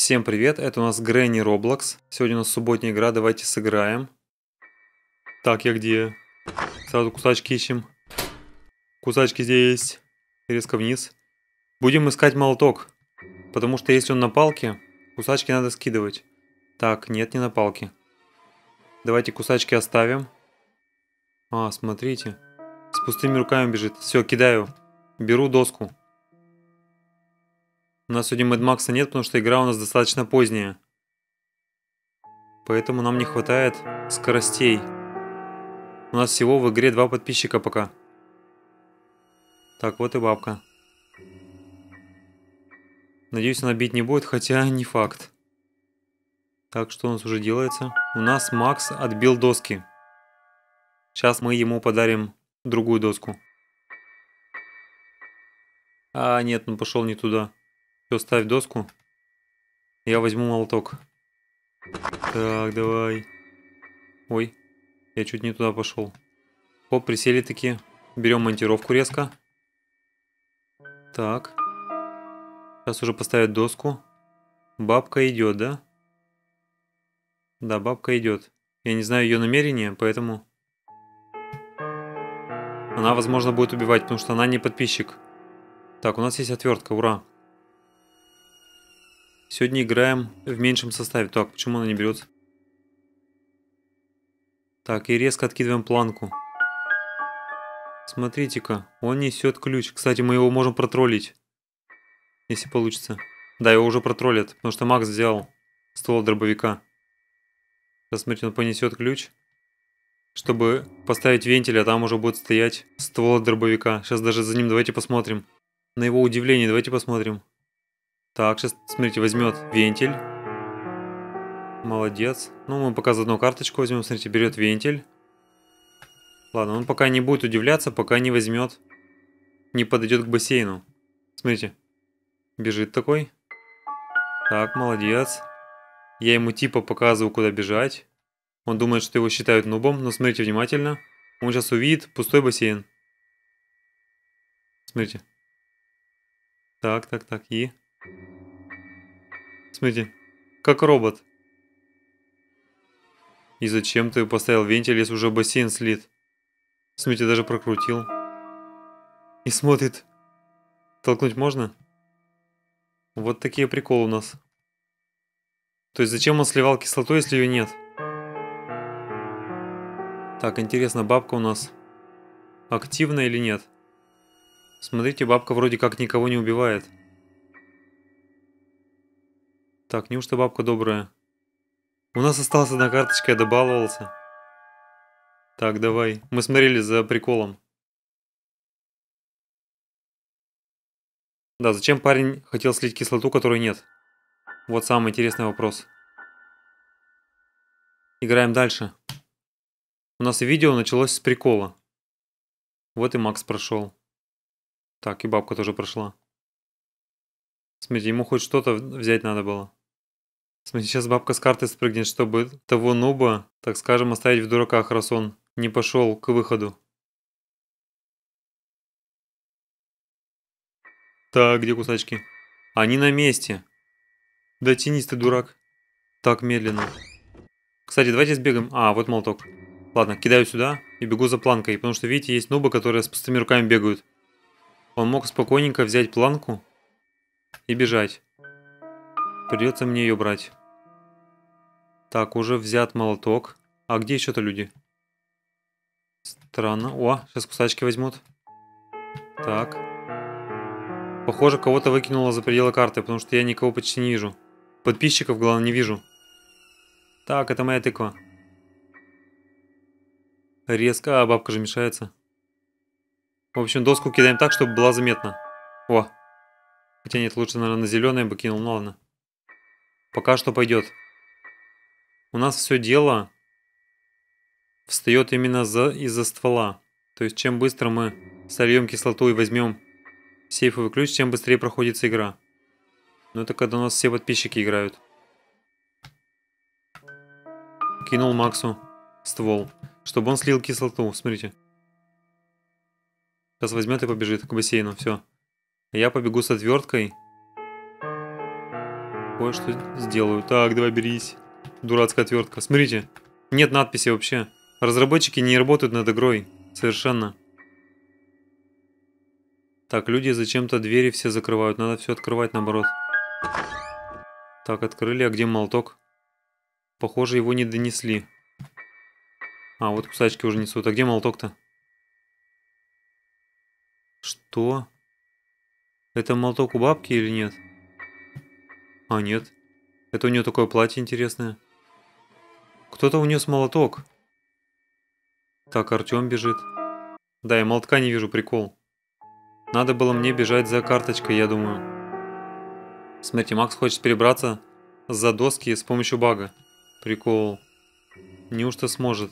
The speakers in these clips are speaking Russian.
Всем привет, это у нас Granny Roblox. Сегодня у нас субботняя игра, давайте сыграем. Так, я где? Сразу кусачки ищем. Кусачки здесь. Резко вниз. Будем искать молоток. Потому что если он на палке, кусачки надо скидывать. Так, нет, не на палке. Давайте кусачки оставим. А, смотрите. С пустыми руками бежит. Все, кидаю. Беру доску. У нас сегодня Mad Max'а нет, потому что игра у нас достаточно поздняя. Поэтому нам не хватает скоростей. У нас всего в игре 2 подписчика пока. Так, вот и бабка. Надеюсь, она бить не будет, хотя не факт. Так, что у нас уже делается? У нас Макс отбил доски. Сейчас мы ему подарим другую доску. А, нет, он пошел не туда. Все, ставь доску. Я возьму молоток. Так, давай. Ой, я чуть не туда пошел. Оп, присели такие. Берем монтировку резко. Так. Сейчас уже поставят доску. Бабка идет, да? Да, бабка идет. Я не знаю ее намерения, поэтому... Она, возможно, будет убивать, потому что она не подписчик. Так, у нас есть отвертка, ура. Сегодня играем в меньшем составе. Так, почему она не берется? Так, и резко откидываем планку. Смотрите-ка, он несет ключ. Кстати, мы его можем протроллить. Если получится. Да, его уже протроллят, потому что Макс взял ствол дробовика. Сейчас, смотрите, он понесет ключ. Чтобы поставить вентиль, а там уже будет стоять ствол дробовика. Сейчас даже за ним давайте посмотрим. На его удивление давайте посмотрим. Так, сейчас, смотрите, возьмет вентиль. Молодец. Ну, мы пока заодно карточку возьмем. Смотрите, берет вентиль. Ладно, он пока не будет удивляться, пока не возьмет. Не подойдет к бассейну. Смотрите. Бежит такой. Так, молодец. Я ему типа показываю, куда бежать. Он думает, что его считают нубом, но смотрите внимательно. Он сейчас увидит пустой бассейн. Смотрите. Так, так, так, и... Смотрите, как робот. И зачем ты поставил вентиль, если уже бассейн слит? Смотрите, даже прокрутил. И смотрит. Толкнуть можно? Вот такие приколы у нас. То есть зачем он сливал кислоту, если ее нет? Так, интересно, бабка у нас активна или нет? Смотрите, бабка вроде как никого не убивает. Так, неужто бабка добрая? У нас осталась одна карточка, я добаловался. Так, давай. Мы смотрели за приколом. Да, зачем парень хотел слить кислоту, которой нет? Вот самый интересный вопрос. Играем дальше. У нас видео началось с прикола. Вот и Макс прошел. Так, и бабка тоже прошла. Смотрите, ему хоть что-то взять надо было. Смотрите, сейчас бабка с карты спрыгнет, чтобы того нуба, так скажем, оставить в дураках, раз он не пошел к выходу. Так, где кусачки? Они на месте. Да тянись ты, дурак. Так, медленно. Кстати, давайте сбегаем. А, вот молоток. Ладно, кидаю сюда и бегу за планкой, потому что, видите, есть нубы, которые с пустыми руками бегают. Он мог спокойненько взять планку и бежать. Придется мне ее брать. Так, уже взят молоток. А где еще-то люди? Странно. О, сейчас кусачки возьмут. Так. Похоже, кого-то выкинуло за пределы карты, потому что я никого почти не вижу. Подписчиков, главное, не вижу. Так, это моя тыква. Резко, а бабка же мешается. В общем, доску кидаем так, чтобы была заметна. О. Хотя нет, лучше, наверное, на зеленое бы кинул. Ну ладно. Пока что пойдет. У нас все дело встает именно из-за ствола. То есть, чем быстро мы сольем кислоту и возьмем сейфовый ключ, тем быстрее проходится игра. Но это когда у нас все подписчики играют. Кинул Максу ствол, чтобы он слил кислоту. Смотрите. Сейчас возьмет и побежит к бассейну. Все. Я побегу с отверткой. Кое-что сделаю. Так, давай берись. Дурацкая отвертка. Смотрите. Нет надписи вообще. Разработчики не работают над игрой. Совершенно. Так, люди зачем-то двери все закрывают. Надо все открывать наоборот. Так, открыли. А где молоток? Похоже, его не донесли. А, вот кусачки уже несут. А где молоток-то? Что? Это молоток у бабки или нет? А, нет. Это у нее такое платье интересное. Кто-то унес молоток. Так, Артем бежит. Да, я молотка не вижу, прикол. Надо было мне бежать за карточкой, я думаю. Смотрите, Макс хочет перебраться за доски с помощью бага. Прикол. Неужто сможет?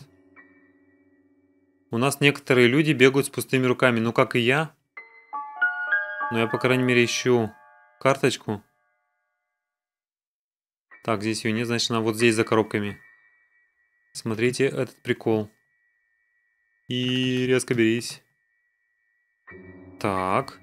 У нас некоторые люди бегают с пустыми руками, ну как и я. Но я, по крайней мере, ищу карточку. Так, здесь ее нет, значит, она вот здесь за коробками. Смотрите этот прикол. И резко берись. Так.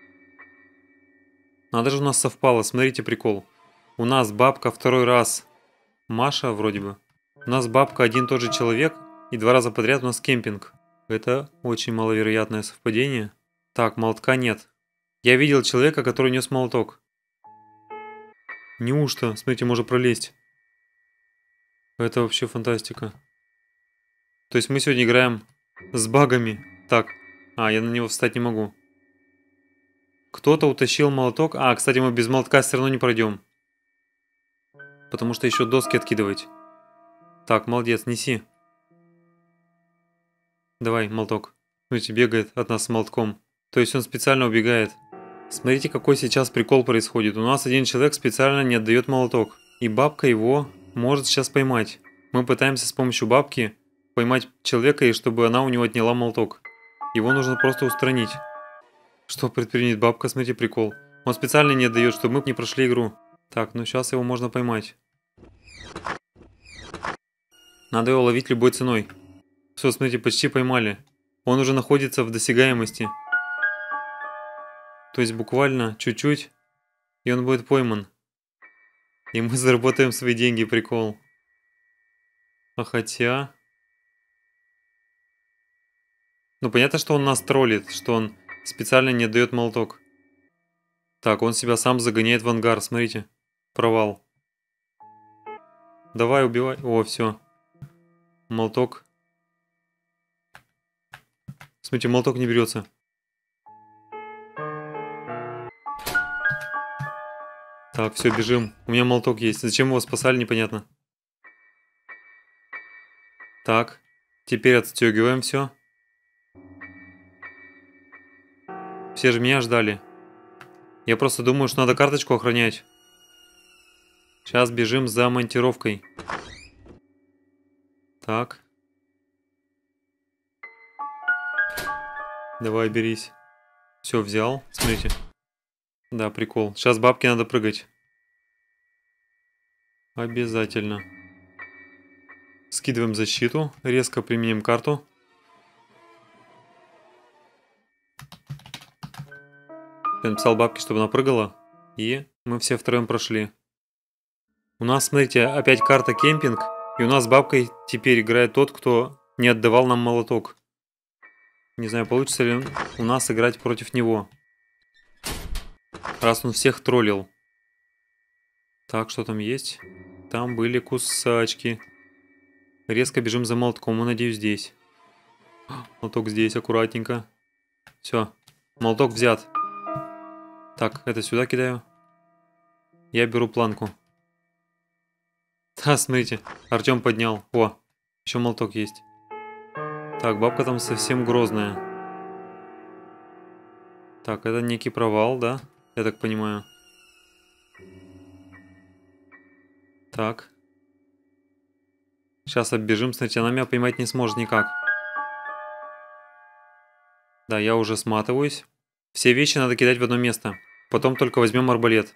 Надо же у нас совпало, смотрите прикол. У нас бабка второй раз. Маша вроде бы. У нас бабка один тот же человек. И 2 раза подряд у нас кемпинг. Это очень маловероятное совпадение. Так, молотка нет. Я видел человека, который нес молоток. Неужто? Смотрите, можно пролезть. Это вообще фантастика. То есть мы сегодня играем с багами. Так. А, я на него встать не могу. Кто-то утащил молоток. А, кстати, мы без молотка все равно не пройдем. Потому что еще доски откидывать. Так, молодец, неси. Давай, молоток. Смотрите, бегает от нас с молотком. То есть он специально убегает. Смотрите, какой сейчас прикол происходит. У нас один человек специально не отдает молоток. И бабка его может сейчас поймать. Мы пытаемся с помощью бабки поймать человека, и чтобы она у него отняла молоток. Его нужно просто устранить. Что предпринять бабка? Смотрите, прикол. Он специально не отдает, чтобы мы не прошли игру. Так, ну сейчас его можно поймать. Надо его ловить любой ценой. Все, смотрите, почти поймали. Он уже находится в досягаемости. То есть буквально чуть-чуть, и он будет пойман. И мы заработаем свои деньги, прикол. А хотя... Ну понятно, что он нас троллит, что он специально не дает молоток. Так, он себя сам загоняет в ангар, смотрите. Провал. Давай, убивай. О, все. Молоток. Смотрите, молоток не берется. Так, все, бежим. У меня молоток есть. Зачем его спасали, непонятно. Так, теперь отстегиваем все. Все же меня ждали. Я просто думаю, что надо карточку охранять. Сейчас бежим за монтировкой. Так. Давай, берись. Все, взял. Смотрите. Да, прикол. Сейчас бабке надо прыгать. Обязательно. Скидываем защиту. Резко применим карту. Я написал бабке, чтобы она прыгала. И мы все втроем прошли. У нас, смотрите, опять карта кемпинг. И у нас с бабкой теперь играет тот, кто не отдавал нам молоток. Не знаю, получится ли у нас играть против него. Раз он всех троллил. Так, что там есть? Там были кусачки. Резко бежим за молотком. Надеюсь, здесь. Молоток здесь, аккуратненько. Все. Молоток взят. Так, это сюда кидаю. Я беру планку. Да, смотрите. Артем поднял. О, еще молоток есть. Так, бабка там совсем грозная. Так, это некий провал, да? Я так понимаю. Так. Сейчас оббежим. Смотрите, она меня поймать не сможет никак. Да, я уже сматываюсь. Все вещи надо кидать в одно место. Потом только возьмем арбалет.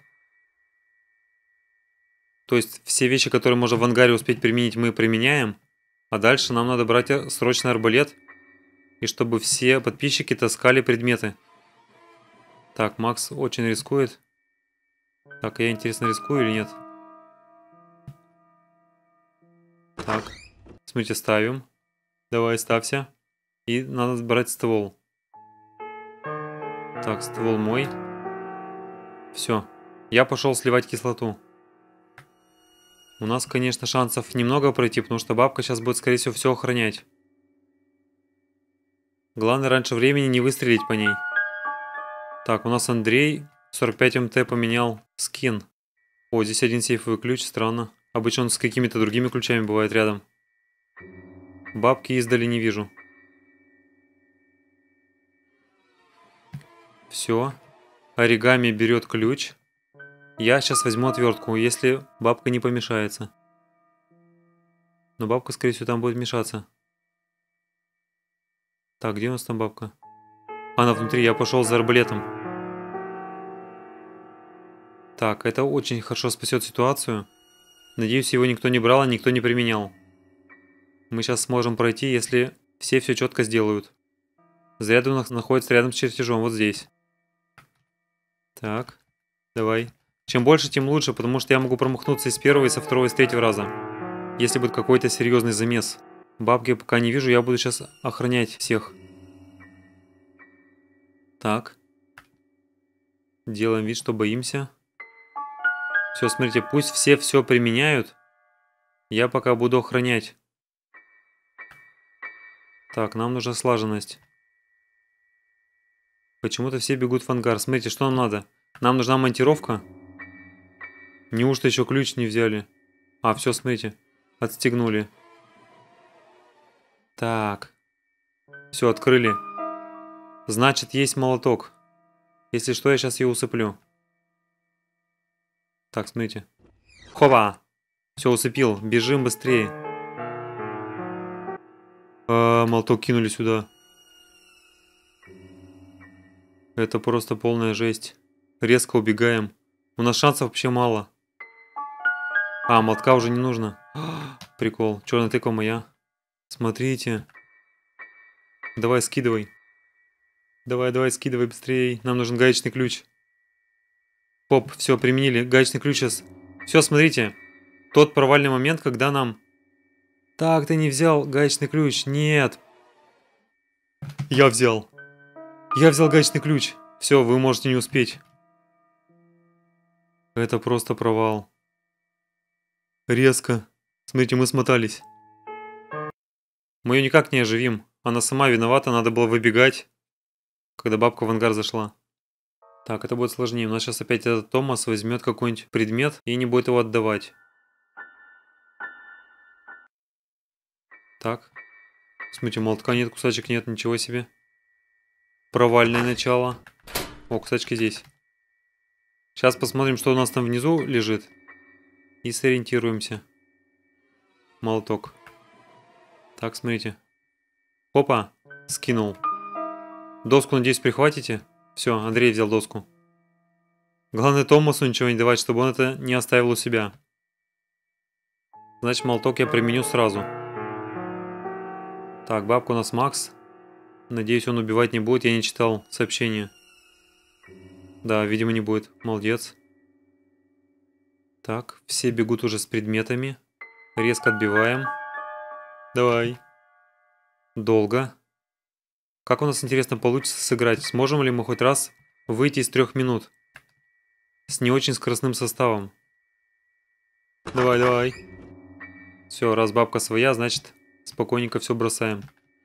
То есть все вещи, которые можно в ангаре успеть применить, мы применяем. А дальше нам надо брать срочно арбалет. И чтобы все подписчики таскали предметы. Так, Макс очень рискует. Так, я, интересно, рискую или нет? Так, смотрите, ставим. Давай, ставься. И надо брать ствол. Так, ствол мой. Все. Я пошел сливать кислоту. У нас, конечно, шансов немного пройти, потому что бабка сейчас будет, скорее всего, все охранять. Главное, раньше времени не выстрелить по ней. Так, у нас Андрей 45 МТ поменял скин. О, здесь один сейфовый ключ, странно. Обычно он с какими-то другими ключами бывает рядом. Бабки издали не вижу. Все. Оригами берет ключ. Я сейчас возьму отвертку, если бабка не помешается. Но бабка, скорее всего, там будет мешаться. Так, где у нас там бабка? Она внутри, я пошел за арбалетом. Так, это очень хорошо спасет ситуацию. Надеюсь, его никто не брал, и никто не применял. Мы сейчас сможем пройти, если все четко сделают. Заряд у нас находится рядом с чертежом, вот здесь. Так, давай. Чем больше, тем лучше, потому что я могу промахнуться и с первого, и со второго, и с третьего раза. Если будет какой-то серьезный замес. Бабки я пока не вижу, я буду сейчас охранять всех. Так. Делаем вид, что боимся. Все, смотрите, пусть все применяют. Я пока буду охранять. Так, нам нужна слаженность. Почему-то все бегут в ангар. Смотрите, что нам надо? Нам нужна монтировка. Неужто еще ключ не взяли? А, все, смотрите. Отстегнули. Так. Все, открыли. Значит, есть молоток. Если что, я сейчас ее усыплю. Так, смотрите. Хопа! Все, усыпил. Бежим быстрее. Молоток кинули сюда. Это просто полная жесть. Резко убегаем. У нас шансов вообще мало. А, молотка уже не нужно. Прикол. Черная тыква моя. Смотрите. Давай, скидывай. Давай, скидывай быстрее. Нам нужен гаечный ключ. Поп, все, применили. Гаечный ключ сейчас. Все, смотрите. Тот провальный момент, когда нам... Так, ты не взял гаечный ключ. Нет. Я взял. Я взял гаечный ключ. Все, вы можете не успеть. Это просто провал. Резко. Смотрите, мы смотались. Мы ее никак не оживим. Она сама виновата, надо было выбегать, когда бабка в ангар зашла. Так, это будет сложнее. У нас сейчас опять этот Томас возьмет какой-нибудь предмет и не будет его отдавать. Так. Смотрите, молотка нет, кусачек нет, ничего себе. Провальное начало. О, кусачки здесь. Сейчас посмотрим, что у нас там внизу лежит. И сориентируемся. Молоток. Так, смотрите. Опа, скинул. Доску, надеюсь, прихватите? Все, Андрей взял доску. Главное Томасу ничего не давать, чтобы он это не оставил у себя. Значит, молоток я применю сразу. Так, бабка у нас Макс. Надеюсь, он убивать не будет, я не читал сообщение. Да, видимо, не будет. Молодец. Так, все бегут уже с предметами. Резко отбиваем. Давай. Долго. Как у нас, интересно, получится сыграть? Сможем ли мы хоть раз выйти из 3 минут? С не очень скоростным составом. Давай. Все, раз бабка своя, значит, спокойненько все бросаем.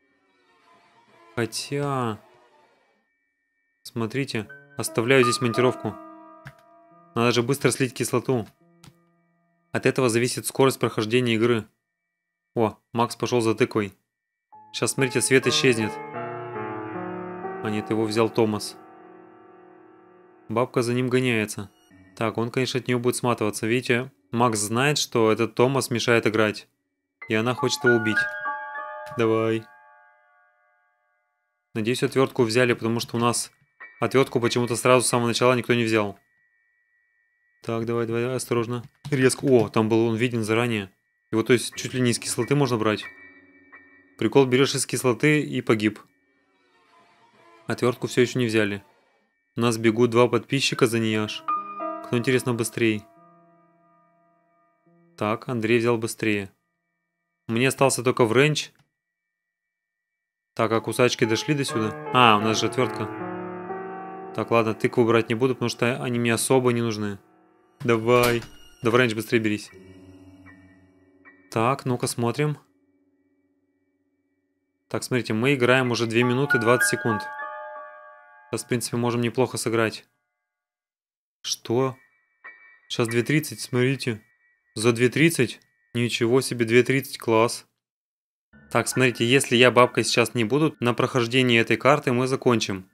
Хотя... Смотрите, оставляю здесь монтировку. Надо же быстро слить кислоту. От этого зависит скорость прохождения игры. О, Макс пошел за тыквой. Сейчас, смотрите, свет исчезнет. А нет, его взял Томас. Бабка за ним гоняется. Так, он, конечно, от нее будет сматываться. Видите, Макс знает, что этот Томас мешает играть. И она хочет его убить. Давай. Надеюсь, отвертку взяли, потому что у нас отвертку почему-то сразу с самого начала никто не взял. Так, давай, осторожно. Резко. О, там был он виден заранее. Его, то есть, чуть ли не из кислоты можно брать. Прикол, берешь из кислоты и погиб. Отвертку все еще не взяли. У нас бегут 2 подписчика за ней аж. Кто, интересно, быстрее? Так, Андрей взял быстрее. Мне остался только в рейндж. Так, а кусачки дошли до сюда? А, у нас же отвертка. Так, ладно, тыкву брать не буду, потому что они мне особо не нужны. Давай. Да в рейндж быстрее берись. Так, ну-ка смотрим. Так, смотрите, мы играем уже 2 минуты 20 секунд. Сейчас, в принципе, можем неплохо сыграть. Что? Сейчас 2:30, смотрите. За 2:30? Ничего себе, 2:30, класс. Так, смотрите, если я бабкой сейчас не буду, на прохождении этой карты мы закончим.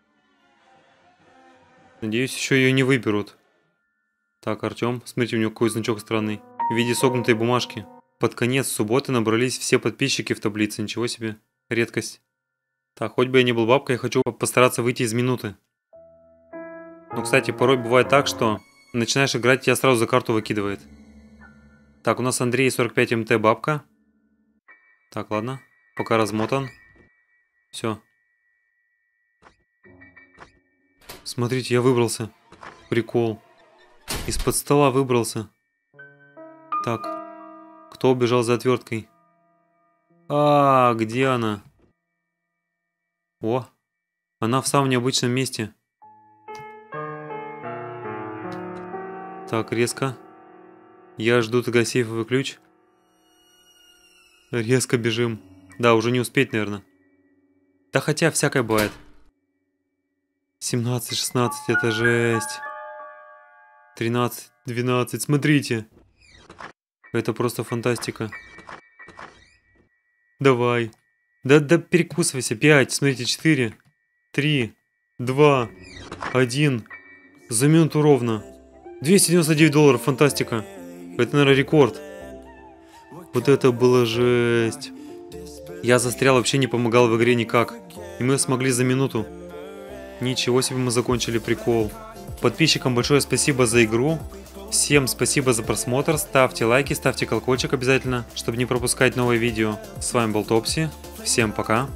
Надеюсь, еще ее не выберут. Так, Артем, смотрите, у него какой значок странный. В виде согнутой бумажки. Под конец субботы набрались все подписчики в таблице. Ничего себе. Редкость. Так, хоть бы я не был бабкой, я хочу постараться выйти из минуты. Ну, кстати, порой бывает так, что начинаешь играть, тебя сразу за карту выкидывает. Так, у нас Андрей 45 МТ бабка. Так, ладно. Пока размотан. Все. Смотрите, я выбрался. Прикол. Из-под стола выбрался. Так. Кто убежал за отверткой? А, где она? О, она в самом необычном месте. Так, резко. Я жду тогда сейфовый ключ. Резко бежим. Да, уже не успеть, наверное. Да хотя всякое бывает. 17, 16, это жесть. 13, 12, смотрите. Это просто фантастика. Давай. Да перекусывайся. 5, смотрите, 4, 3, 2, 1. За минуту ровно. $299, фантастика. Это, наверное, рекорд. Вот это было жесть. Я застрял, вообще не помогал в игре никак. И мы смогли за минуту. Ничего себе, мы закончили, прикол. Подписчикам большое спасибо за игру. Всем спасибо за просмотр. Ставьте лайки, ставьте колокольчик обязательно, чтобы не пропускать новые видео. С вами был Топси. Всем пока.